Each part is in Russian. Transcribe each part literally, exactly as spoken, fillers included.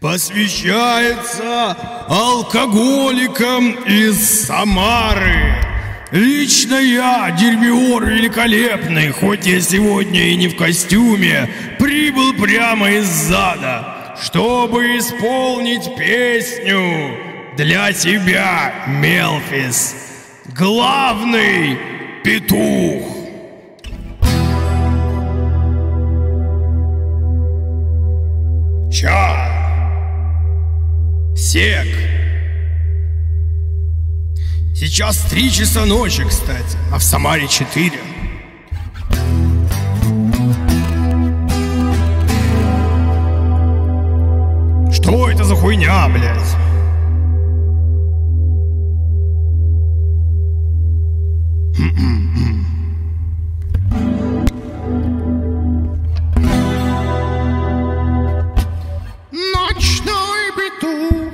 посвящается алкоголикам из Самары. Лично я, Дербиор Великолепный, хоть я сегодня и не в костюме, прибыл прямо из зада, чтобы исполнить песню для тебя, Мелфис, главный петух. Ча. Сек. Сейчас три часа ночи, кстати, а в Самаре четыре. Что это за хуйня, блядь? Ночной петух.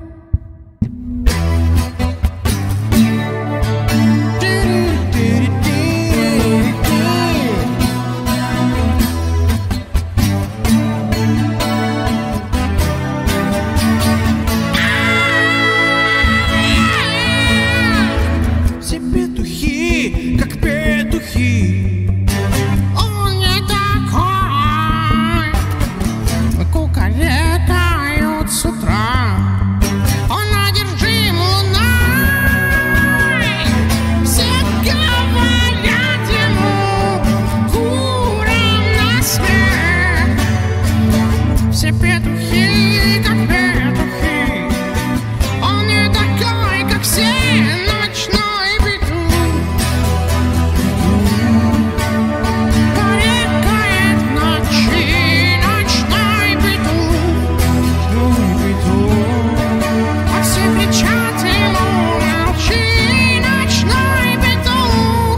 Все петухи, как петухи. Он не такой. Кукарекают с утра. Он одержим луной. Все говорят ему курам на смех. Все петухи, как петухи. Он не такой, как все. Ночной петух. Карекает ночи. Ночной петух. Ночной петух. А все кричат ему молчи. Ночной петух.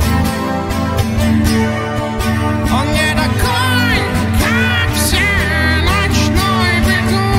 Он не такой, как все. Ночной петух.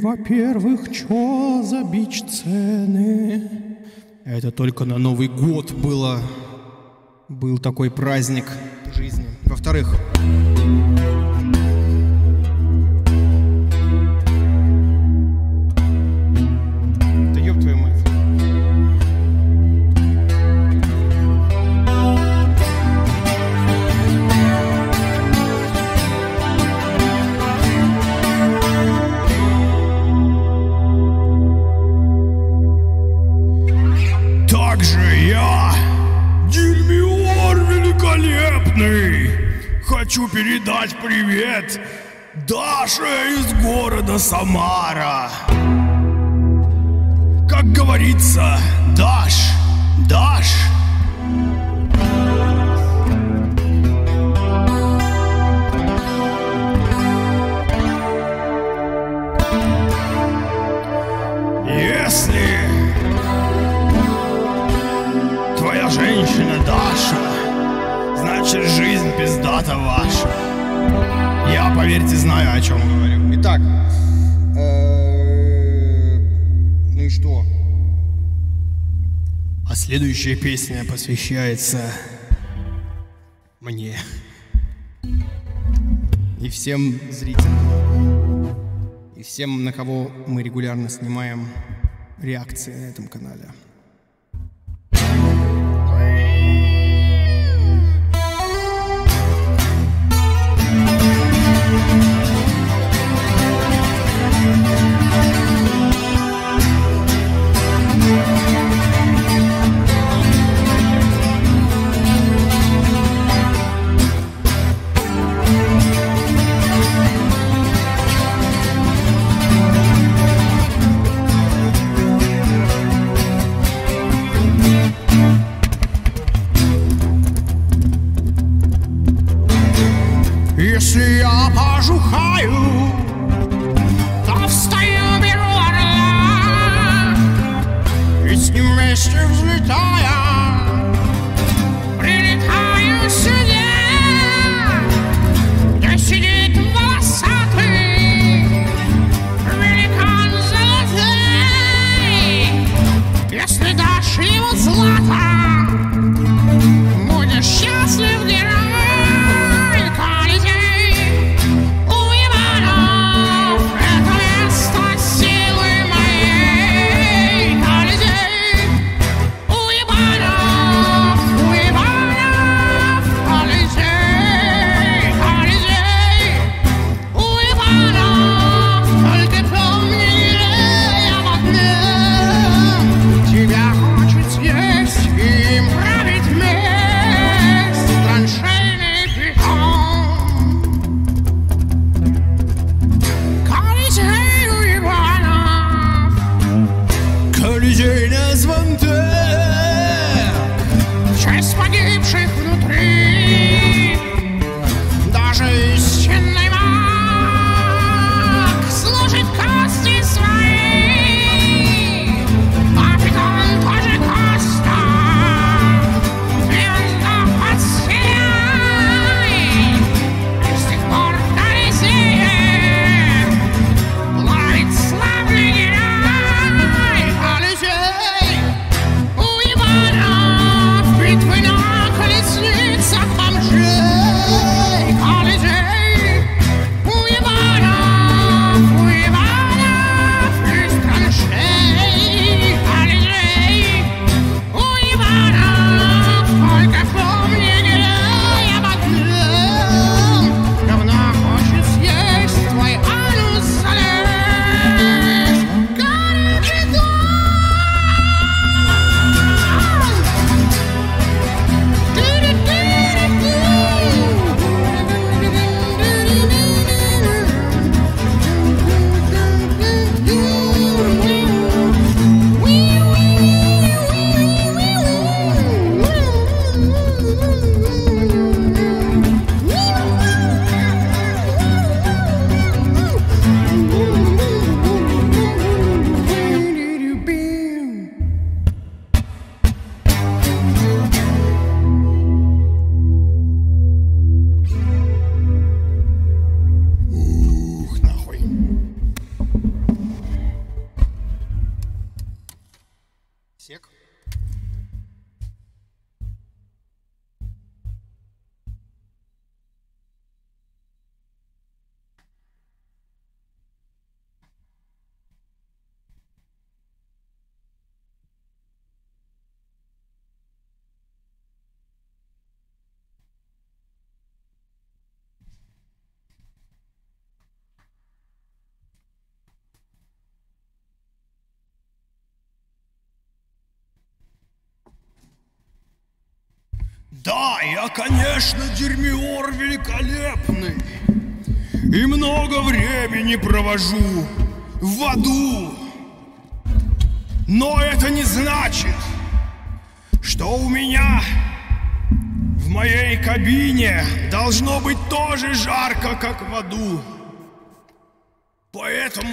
во-первых, чё за бич цены? Это только на Новый год было, был такой праздник в жизни. Во-вторых, да ёб твою мать. Хочу передать привет Даше из города Самара. Как говорится, Даш, Даш. Если твоя женщина Даша, значит, жизнь пиздата ваша. Я, поверьте, знаю, о чем говорю. Итак, ну и что? А следующая песня посвящается мне и всем зрителям, и всем, на кого мы регулярно снимаем реакции на этом канале. Если я пожухаю, то встаю, беру орла, и с ним вместе взлетая, прилетаю сюда, где сидит волосатый великан золотой. Если дашь ему злато, будешь счастлив, герой. Уебанов Да, я, конечно, Дермиор великолепный. И много времени провожу в аду. Но это не значит, что у меня в моей кабине должно быть тоже жарко, как в аду. Поэтому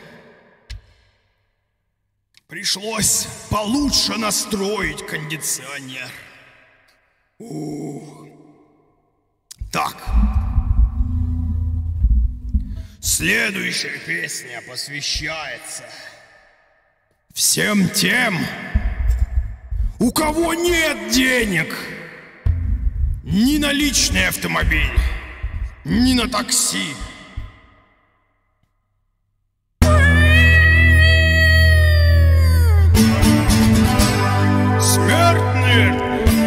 пришлось получше настроить кондиционер. Ух. Так. Следующая песня посвящается всем тем, у кого нет денег ни на личный автомобиль, ни на такси. Смертные,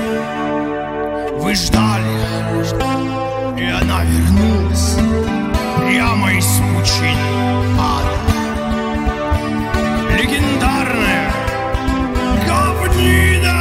вы ждали, и она вернулась прямо из пучин ада. Легендарная говнина!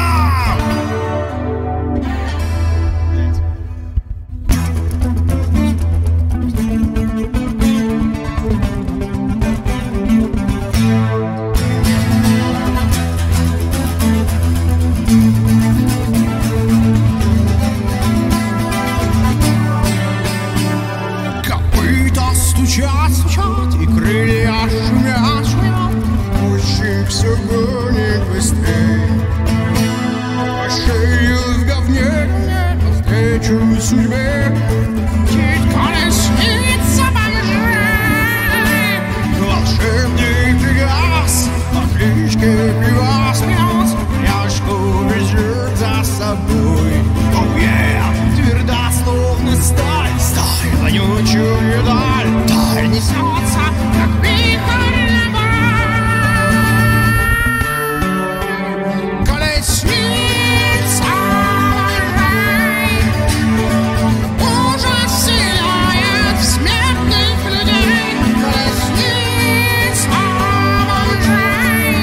Стучат, стучат, и крылья шумят, шумят. Пусть все гонит быстрее. По шею в говне, навстречу судьбе. Чуть колесница бомжей. Волшебный Пегас, по кличке Пивас, Пивас, пряжку везет за собой. Oh yeah, тверда, словно сталь, сталь, вонючую даль. Даль несется, как вихрь на бой. Колесница бомжей, ужас вселяет в смертных людей. Колесница бомжей,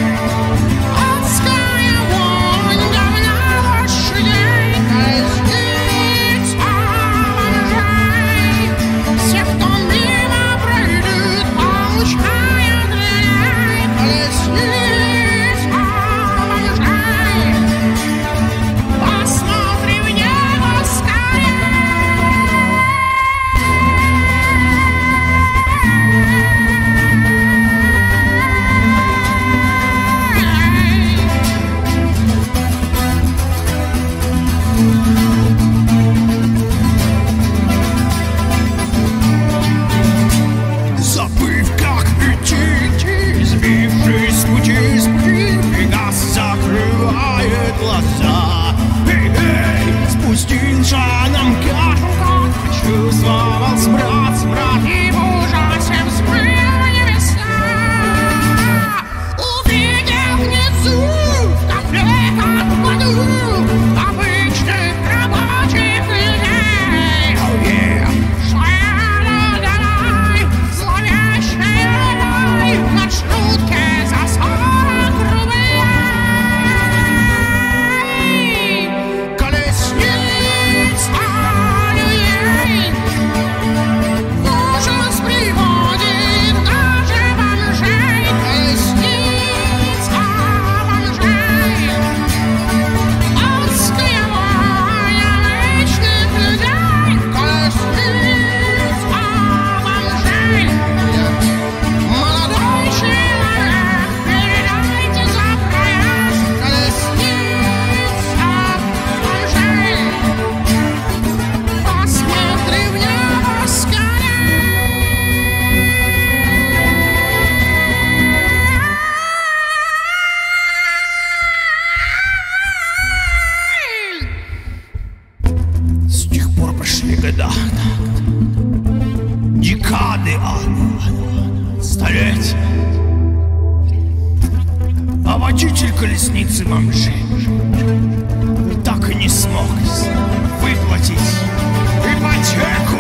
адская вонь говна лошадей. Колесница бомжей, всех, кто мимо пройдет, получая дрянь. Колесница бомжей, посмотри в небо скорей. Забыв, как идти, идти, сбившись с пути, с пути, Пегас закрывает глаза. Эй, эй, спустился нам как рукав, почувствовал смрад, смрад, и в ужасе взмыла небеса. Увидел внизу, в котлетах в аду, обычных рабочих людей. Oh yeah. Шла-ля-ля-ля-лай, зловещий рай, в маршрутке за сорок рублей. Колесница людей в ужас приводит даже бомжей. Колесница бомжей, адская вонь обычных людей. Колесница бомжей, молодой человек, передайте за проезд. Колесница бомжей, посмотри в небо скорей. С тех пор прошли года, декады, столетия. А водитель колесницы бомжей так и не смог выплатить ипотеку.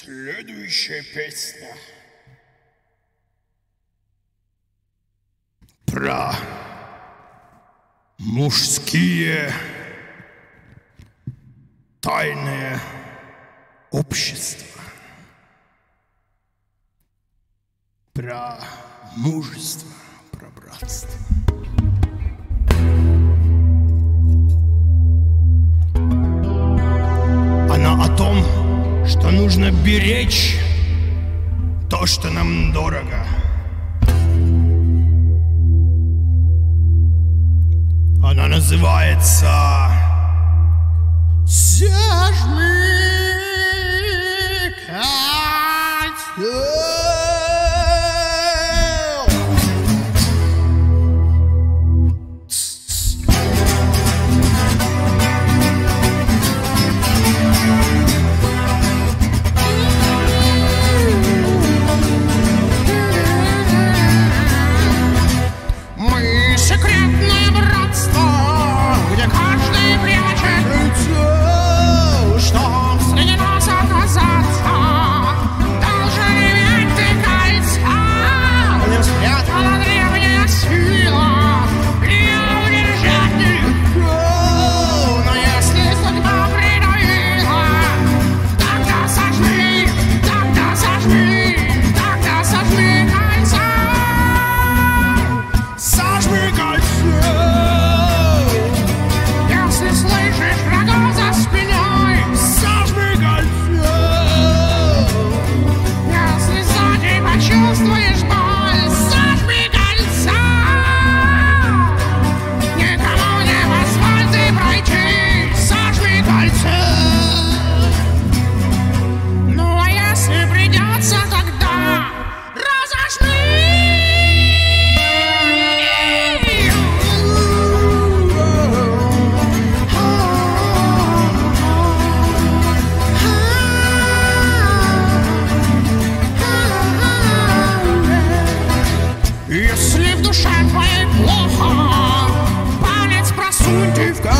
Следующая песня про мужские тайные общества, про мужество, про братство. Она о том, что нужно беречь то, что нам дорого. Она называется «Сожми кольцо». Если в душе твоей плохо, палец просунь ты в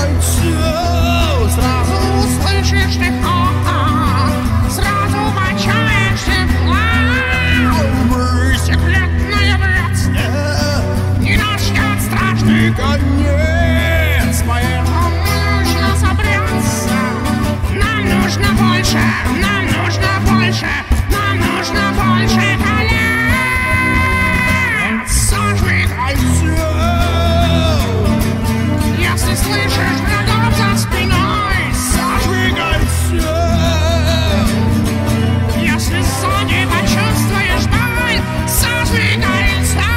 кольцо, сразу услышишь ты хохот, сразу почаешься в план. Мы секретное братство, не нас ждет страшный конец, поэтому нужно собраться. Нам нужно больше, нам нужно больше, нам нужно больше колец. Если слышишь врагов за спиной, сожми кольцо. Если сзади почувствуешь боль, сожми кольцо.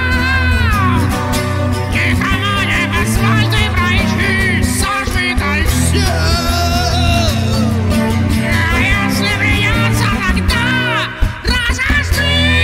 Никому не позволь ты пройти, сожми кольцо. А если придется, тогда разожми.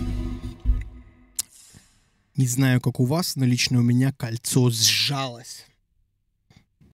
Не знаю, как у вас, но лично у меня кольцо сжалось.